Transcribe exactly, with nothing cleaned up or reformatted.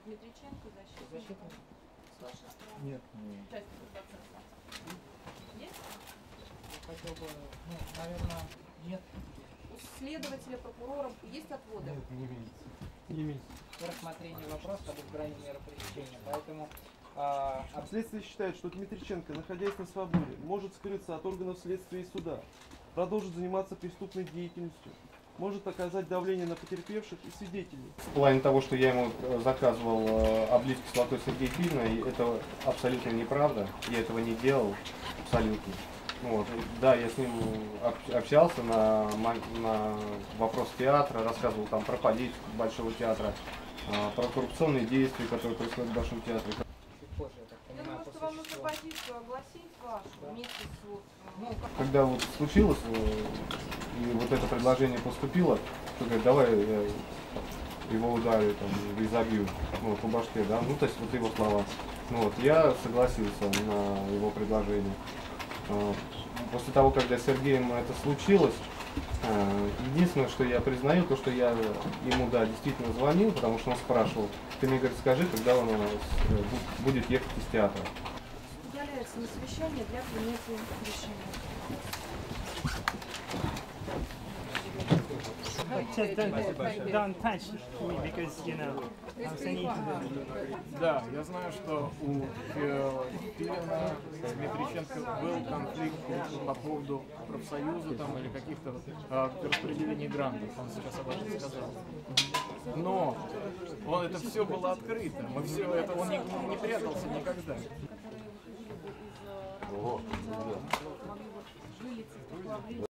Дмитриченко, защитник. Защитник? С вашей стороны? Нет. Участников процесса. Есть? Хотел бы, ну, наверное, нет. У следователя, прокурора есть отводы? Нет, не имеется. Не имеется. По рассмотрению вопроса об избрании меры пресечения. Поэтому а, об- Следствие считает, что Дмитриченко, находясь на свободе, может скрыться от органов следствия и суда, продолжить заниматься преступной деятельностью, может оказать давление на потерпевших и свидетелей. В плане того, что я ему заказывал э, обливки с водой сергеятильной, это абсолютно неправда. Я этого не делал, абсолютно. Вот. Да, я с ним об- общался на, мо- на вопрос театра, рассказывал там про политику Большого театра, э, про коррупционные действия, которые происходят в Большом театре. чуть позже, я так Я понимаю, думаю, что после вам нужно всего. позицию огласить вашу Да. вместе с вот, Ну, Когда вот случилось, э, и вот это предложение поступило, что говорит, давай я его ударю, там, и забью, ну, по башке, да, ну, то есть вот его слова. Ну, вот, я согласился на его предложение. Э, После того, когда с Сергеем это случилось, э, единственное, что я признаю, то, что я ему, да, действительно звонил, потому что он спрашивал, ты мне, говорит, скажи, когда он у нас э, бу- будет ехать из театра. удаляется на совещание для принятия решения. But just don't, don't touch me because, you know, I'm sending to Да, я знаю, что у э, Пилина с Дмитриченко был конфликт по поводу профсоюза там, или каких-то э, распределений грантов, он сейчас об этом сказал. Но он, это все было открыто, мы все, это, он не, не прятался никогда. Могли бы вылететь,